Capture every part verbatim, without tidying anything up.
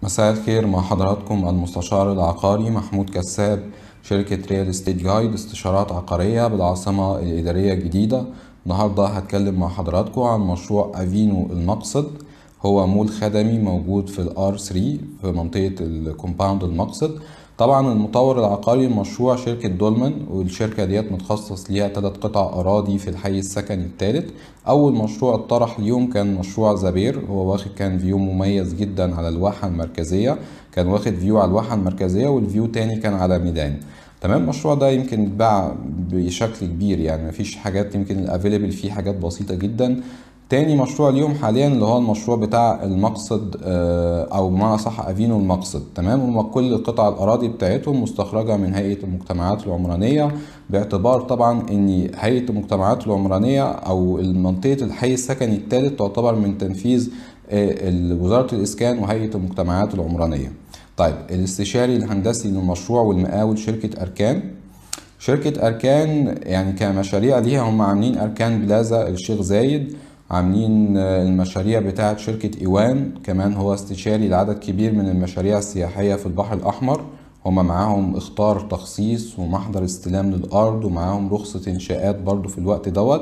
مساء الخير، مع حضراتكم المستشار العقاري محمود كساب، شركة ريال استيت جايد استشارات عقارية بالعاصمة الإدارية الجديدة. النهاردة هتكلم مع حضراتكم عن مشروع أفينو المقصد. هو مول خدمي موجود في الار ثلاثة في منطقة الكومباوند المقصد. طبعا المطور العقاري المشروع شركة دولمان، والشركة ديت متخصص ليها ثلاث قطع أراضي في الحي السكني الثالث. أول مشروع اتطرح اليوم كان مشروع زبير، هو واخد كان فيو مميز جدا على الواحة المركزية، كان واخد فيو على الواحة المركزية والفيو تاني كان على ميدان. تمام. المشروع ده يمكن اتباع بشكل كبير، يعني مفيش حاجات، يمكن الافيلبل فيه حاجات بسيطة جدا. تاني مشروع اليوم حاليا اللي هو المشروع بتاع المقصد، او بمعنى صح افينو المقصد. تمام. وكل قطع الاراضي بتاعتهم مستخرجة من هيئة المجتمعات العمرانية، باعتبار طبعا ان هيئة المجتمعات العمرانية او منطقة الحي السكني الثالث تعتبر من تنفيذ وزارة الاسكان وهيئة المجتمعات العمرانية. طيب، الاستشاري الهندسي للمشروع والمقاول شركة أركان. شركة أركان يعني كمشاريع ليها هم عاملين أركان بلازا الشيخ زايد، عاملين المشاريع بتاعة شركة إيوان، كمان هو استشاري لعدد كبير من المشاريع السياحية في البحر الأحمر. هم معاهم اختار تخصيص ومحضر استلام للأرض، ومعاهم رخصة إنشاءات برضو في الوقت دوت.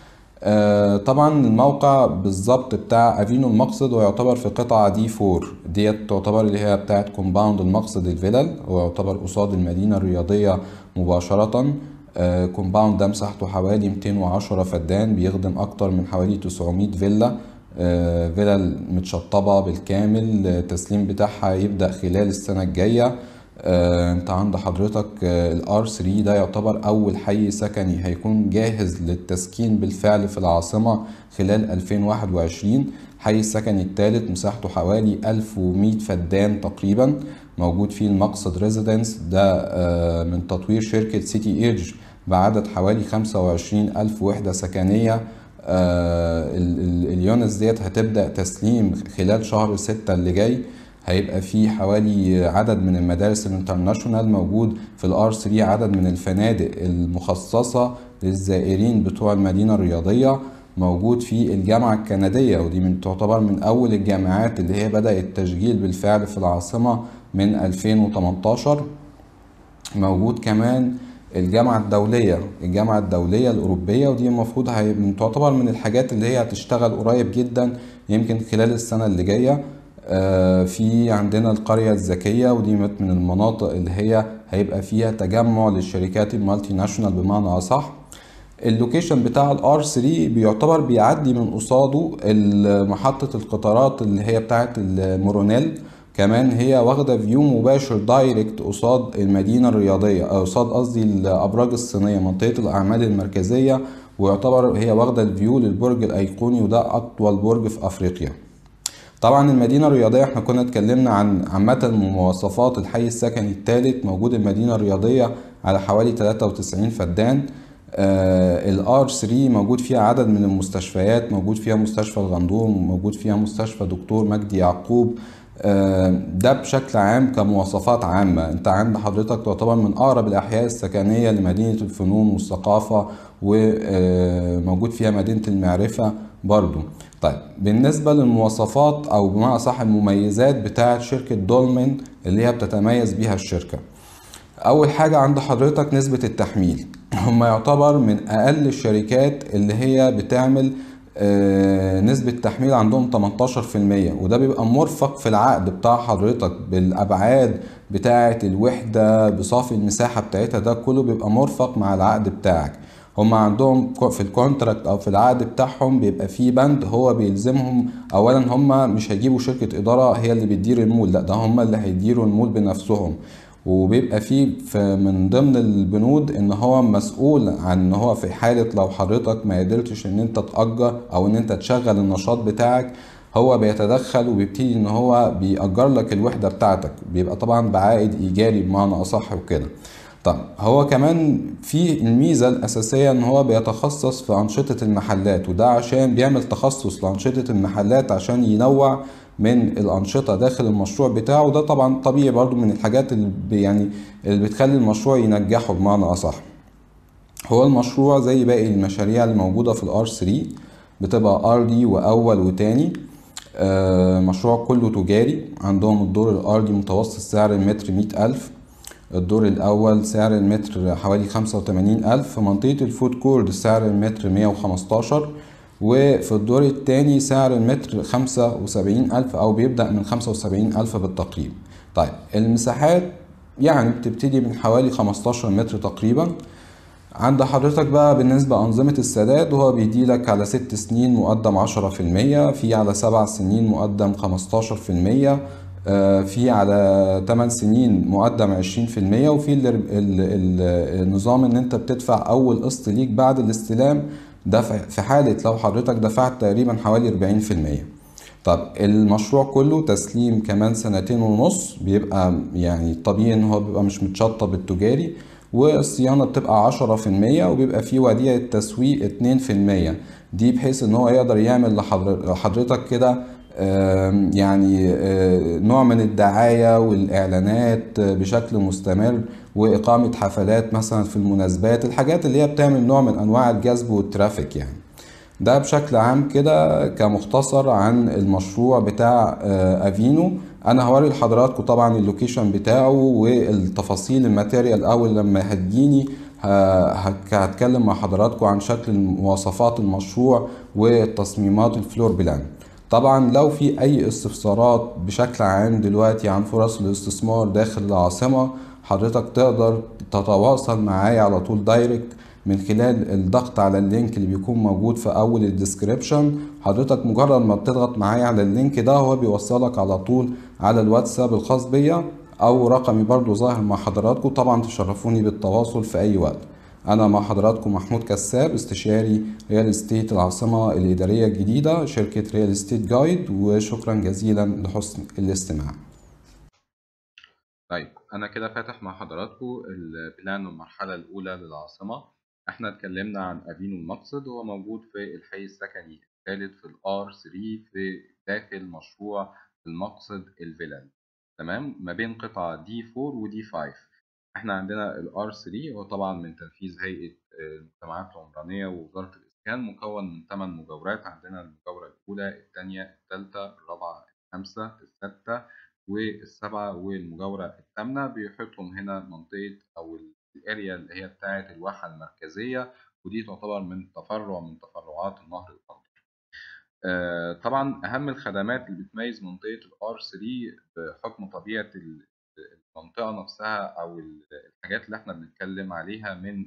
آه طبعا الموقع بالظبط بتاع افينو المقصد ويعتبر في قطعة دي فور ديت، تعتبر اللي هي بتاعت كومباوند المقصد الفيلل، ويعتبر قصاد المدينة الرياضية مباشرة. آه كومباوند ده مساحته حوالي مئتين وعشرة فدان، بيخدم اكتر من حوالي تسعمائة فيلا. آه فيلل متشطبة بالكامل، التسليم بتاعها يبدأ خلال السنة الجاية. آه، انت عند حضرتك الار ثلاثة ده يعتبر اول حي سكني هيكون جاهز للتسكين بالفعل في العاصمة خلال ألفين وواحد وعشرين. حي السكني الثالث مساحته حوالي ألف ومئة فدان تقريبا، موجود فيه المقصد ريزيدنس ده آه، من تطوير شركة سيتي ايدج بعدد حوالي خمسة وعشرين ألف وحدة سكنية. آه، اليونس ديت هتبدأ تسليم خلال شهر ستة اللي جاي. هيبقى في حوالي عدد من المدارس الانترناشونال موجود في الار ثلاثة، عدد من الفنادق المخصصة للزائرين بتوع المدينة الرياضية موجود في الجامعة الكندية، ودي من تعتبر من أول الجامعات اللي هي بدأت التشغيل بالفعل في العاصمة من ألفين وتمنتاشر. موجود كمان الجامعة الدولية الجامعة الدولية الأوروبية، ودي المفروض تعتبر من الحاجات اللي هي هتشتغل قريب جدا، يمكن خلال السنة اللي جاية. في عندنا القرية الذكية، ودي من المناطق اللي هي هيبقى فيها تجمع للشركات المالتي ناشونال بمعنى أصح. اللوكيشن بتاع الار ثلاثة بيعتبر بيعدي من قصاده محطة القطارات اللي هي بتاعت المورونيل، كمان هي واخدة فيو مباشر دايركت قصاد المدينة الرياضية، أو قصاد قصدي الأبراج الصينية منطقة الأعمال المركزية، ويعتبر هي واخدة الفيو للبرج الأيقوني، وده أطول برج في أفريقيا. طبعا المدينة الرياضية احنا كنا اتكلمنا عن عامة مواصفات الحي السكني الثالث. موجود المدينة الرياضية على حوالي ثلاثة وتسعين فدان. آه الار ثلاثة موجود فيها عدد من المستشفيات، موجود فيها مستشفى الغندوم، موجود فيها مستشفى دكتور مجدي يعقوب. آه ده بشكل عام كمواصفات عامة. انت عند حضرتك تعتبر من اقرب الاحياء السكنية لمدينة الفنون والثقافة، وموجود فيها مدينة المعرفة برضو. طيب، بالنسبة للمواصفات أو بمعنى صح المميزات بتاعة شركة دولمان اللي هي بتتميز بيها الشركة، أول حاجة عند حضرتك نسبة التحميل. هم يعتبر من أقل الشركات اللي هي بتعمل آه نسبة تحميل، عندهم تمنتاشر في المية، وده بيبقى مرفق في العقد بتاع حضرتك بالأبعاد بتاعة الوحدة بصافي المساحة بتاعتها، ده كله بيبقى مرفق مع العقد بتاعك. هم عندهم في الكونتراكت او في العقد بتاعهم بيبقى فيه بند هو بيلزمهم، اولا هم مش هيجيبوا شركة ادارة هي اللي بتدير المول، لا ده هم اللي هيديروا المول بنفسهم. وبيبقى فيه في من ضمن البنود ان هو مسؤول عن ان هو في حالة لو حضرتك ما قدرتش ان انت تأجر او ان انت تشغل النشاط بتاعك، هو بيتدخل وبيبتدي ان هو بيأجر لك الوحدة بتاعتك، بيبقى طبعا بعائد ايجاري بمعنى اصح وكده. طب هو كمان في الميزة الأساسية إن هو بيتخصص في أنشطة المحلات، وده عشان بيعمل تخصص لأنشطة المحلات عشان ينوع من الأنشطة داخل المشروع بتاعه. وده طبعا طبيعي برضو من الحاجات اللي يعني اللي بتخلي المشروع ينجحه بمعنى أصح. هو المشروع زي باقي المشاريع الموجودة في الار ثلاثة بتبقى ارضي وأول وتاني. آه، مشروع كله تجاري. عندهم الدور الأرضي متوسط سعر المتر مئة ألف. الدور الأول سعر المتر حوالي خمسة وتمانين ألف. في منطقة الفود كورد سعر المتر مية وخمستاشر. وفي الدور التاني سعر المتر خمسة وسبعين ألف، أو بيبدأ من خمسة وسبعين ألف بالتقريب. طيب المساحات يعني بتبتدي من حوالي خمستاشر متر تقريبا. عند حضرتك بقى بالنسبة أنظمة السداد، وهو بيديلك على ست سنين مقدم عشرة في المية، في على سبع سنين مقدم خمستاشر في المية، آه، في على تمن سنين مقدم عشرين في المية، وفي ال- ال- ال- النظام ان انت بتدفع اول قسط ليك بعد الاستلام. ده في في حالة لو حضرتك دفعت تقريبا حوالي أربعين في المية. طب المشروع كله تسليم كمان سنتين ونص، بيبقى يعني طبيعي ان هو بيبقى مش متشطب التجاري. والصيانة بتبقى عشرة في المية، وبيبقى فيه وديعة تسويق اتنين في المية. دي بحيث ان هو يقدر يعمل لحضر- لحضرتك كده آم، يعني آه، نوع من الدعاية والإعلانات آه، بشكل مستمر، وإقامة حفلات مثلا في المناسبات، الحاجات اللي هي بتعمل نوع من أنواع الجذب والترافيك يعني. ده بشكل عام كده كمختصر عن المشروع بتاع آه، افينو. انا هوري لحضراتكم طبعا اللوكيشن بتاعه والتفاصيل الماتيريال اول لما هتجيني. ه- هك- هتكلم مع حضراتكم عن شكل مواصفات المشروع والتصميمات الفلور بلان. طبعا لو في اي استفسارات بشكل عام دلوقتي عن فرص الاستثمار داخل العاصمة، حضرتك تقدر تتواصل معايا على طول دايركت من خلال الضغط على اللينك اللي بيكون موجود في اول الديسكريبشن. حضرتك مجرد ما بتضغط معايا على اللينك ده، هو بيوصلك على طول على الواتساب الخاص بيا، او رقمي برضو ظاهر مع حضراتكم. طبعا تشرفوني بالتواصل في اي وقت. انا مع حضراتكم محمود كساب، استشاري ريال استيت العاصمة الإدارية الجديدة، شركة ريال استيت جايد. وشكرا جزيلا لحسن الاستماع. طيب أنا كده فاتح مع حضراتكم البلان والمرحلة الأولى للعاصمة. احنا اتكلمنا عن أفينو المقصد، هو موجود في الحي السكني الثالث في الآر ثلاثة في داخل مشروع المقصد الفيلل. تمام، ما بين قطع دي أربعة ودي خمسة. احنا عندنا الآر ثلاثة هو طبعا من تنفيذ هيئة المجتمعات العمرانية ووزارة الإسكان، مكون من ثمان مجاورات. عندنا المجاورة الأولى، الثانية، الثالثة، الرابعة، الخامسة، السادسة والسبعة والمجاورة الثامنة. بيحيطهم هنا منطقة أو الأريا اللي هي بتاعة الواحة المركزية، ودي تعتبر من تفرع من تفرعات النهر الأخضر. آه، طبعا أهم الخدمات اللي بتميز منطقة الآر ثلاثة بحكم طبيعة المنطقة نفسها، أو الحاجات اللي احنا بنتكلم عليها من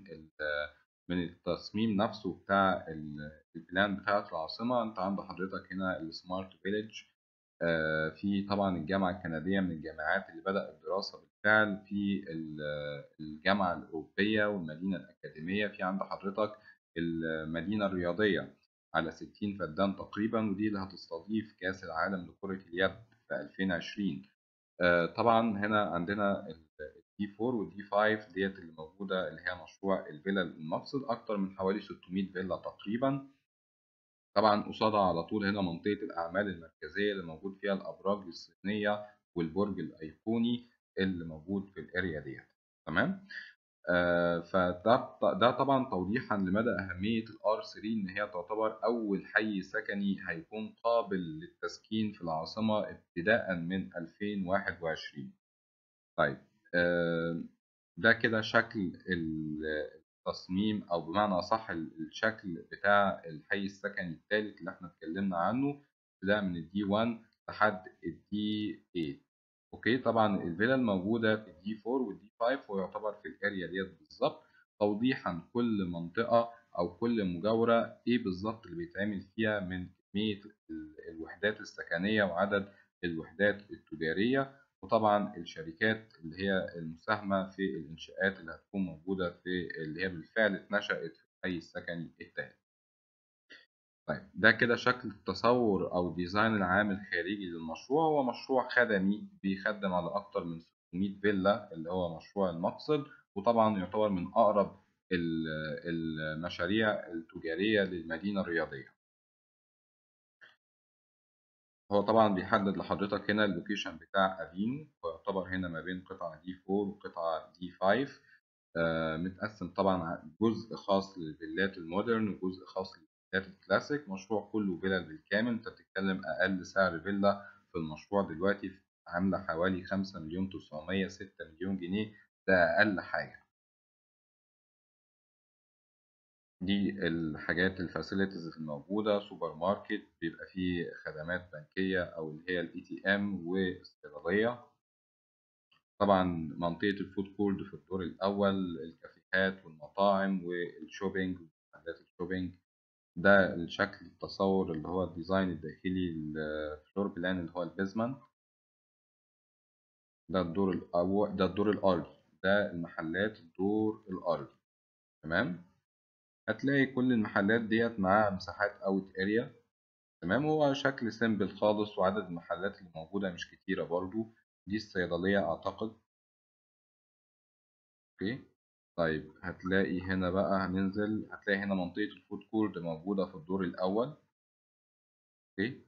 من التصميم نفسه بتاع البلان بتاعة العاصمة. أنت عند حضرتك هنا السمارت فيليج. آه، في طبعا الجامعة الكندية من الجامعات اللي بدأ الدراسة بالفعل في الجامعة الأوروبية والمدينة الأكاديمية. في عند حضرتك المدينة الرياضية على ستين فدان تقريبا، ودي اللي هتستضيف كأس العالم لكرة اليد في ألفين وعشرين. آه، طبعا هنا عندنا الدي أربعة والدي خمسة ديت اللي موجودة، اللي هي مشروع الفيلا المقصد، أكتر من حوالي ستمائة فيلا تقريبا. طبعا قصادها على طول هنا منطقة الأعمال المركزية اللي موجود فيها الأبراج الصينية والبرج الأيقوني اللي موجود في الأريا ديت. تمام. آه فده ده طبعا توضيحا لمدى أهمية الآر ثلاثة، إن هي تعتبر أول حي سكني هيكون قابل للتسكين في العاصمة ابتداء من ألفين وواحد وعشرين. طيب آه ده كده شكل التصميم، او بمعنى اصح الشكل بتاع الحي السكني الثالث اللي احنا اتكلمنا عنه، ابتداء من الدي واحد لحد الدي ثمانية. اوكي، طبعا الفيلا الموجوده في الدي أربعة والدي خمسة ويعتبر في الاريا ديت بالظبط، توضيحا كل منطقه او كل مجاوره ايه بالظبط اللي بيتعمل فيها من كميه الوحدات السكنيه وعدد الوحدات التجاريه، وطبعا الشركات اللي هي المساهمة في الإنشاءات اللي هتكون موجودة في اللي هي بالفعل اتنشأت في الحي السكني التالي. طيب ده كده شكل التصور أو الديزاين العام الخارجي للمشروع. هو مشروع خدمي بيخدم على أكتر من ستمائة فيلا اللي هو مشروع المقصد، وطبعا يعتبر من أقرب المشاريع التجارية للمدينة الرياضية. هو طبعا بيحدد لحضرتك هنا اللوكيشن بتاع افينو، ويعتبر هنا ما بين قطعة دي أربعة وقطعة دي خمسة. آه، متقسم طبعا جزء خاص للفيلات المودرن وجزء خاص المحلات الكلاسيك، مشروع كله فيلل بالكامل. أنت بتتكلم أقل سعر فيلا في المشروع دلوقتي عاملة حوالي خمسة مليون تسعمية ستة مليون جنيه، ده أقل حاجة. دي الحاجات الفاسيلتيز الموجودة. سوبر ماركت بيبقى فيه خدمات بنكية أو اللي هي الاي تي ام والصيدلية. طبعا منطقة الفود كورد في الدور الأول، الكافيهات والمطاعم والشوبينج ومحلات الشوبينج. ده الشكل التصور اللي هو الديزاين الداخلي، الفلور بلان اللي هو البيزمنت. ده الدور الأول، ده الدور الأرضي، ده المحلات الدور الأرضي. تمام. هتلاقي كل المحلات ديت معاها مساحات اوت اريا. تمام. هو شكل سيمبل خالص، وعدد المحلات اللي موجودة مش كتيرة برضو. دي الصيدلية أعتقد. اوكي. طيب هتلاقي هنا بقى، هننزل هتلاقي هنا منطقة الفود كورت موجودة في الدور الأول. اوكي.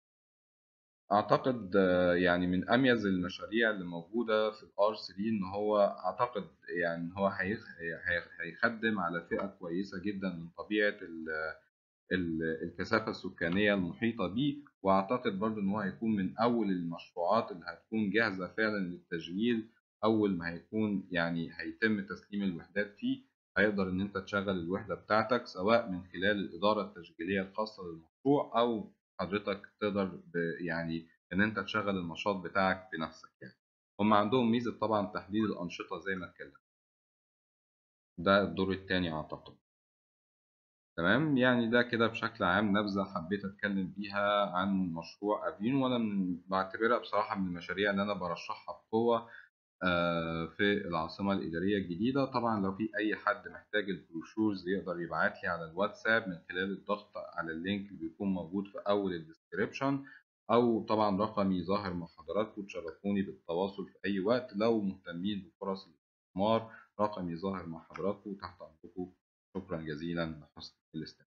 أعتقد آه، يعني من أميز المشاريع اللي موجودة في الار ثلاثة إن هو أعتقد يعني إن هو هيخ- هي- هيخدم على فئة كويسة جدا من طبيعة ال- الكثافة السكانية المحيطة بيه. وأعتقد برضه إن هو هيكون من أول المشروعات اللي هتكون جاهزة فعلا للتشغيل. أول ما هيكون يعني هيتم تسليم الوحدات فيه، هيقدر إن أنت تشغل الوحدة بتاعتك سواء من خلال الإدارة التشغيلية الخاصة للمشروع، أو حضرتك تقدر ب- يعني إن أنت تشغل النشاط بتاعك بنفسك يعني. هم عندهم ميزة طبعا تحديد الأنشطة زي ما اتكلمنا. ده الدور التاني أعتقد. تمام. يعني ده كده بشكل عام نبذة حبيت أتكلم بيها عن مشروع أفين، وأنا من بعتبرها بصراحة من المشاريع اللي أنا برشحها بقوة آه، في العاصمة الإدارية الجديدة. طبعا لو في أي حد محتاج البروشورز يقدر يبعت لي على الواتساب من خلال الضغط على اللينك اللي بيكون موجود في أول الديسكريبشن، أو طبعا رقمي ظاهر مع حضراتكم. تشرفوني بالتواصل في أي وقت لو مهتمين بفرص الاستثمار. رقمي ظاهر مع حضراتكم تحت أمركم. شكرا جزيلا لحسن الاستماع.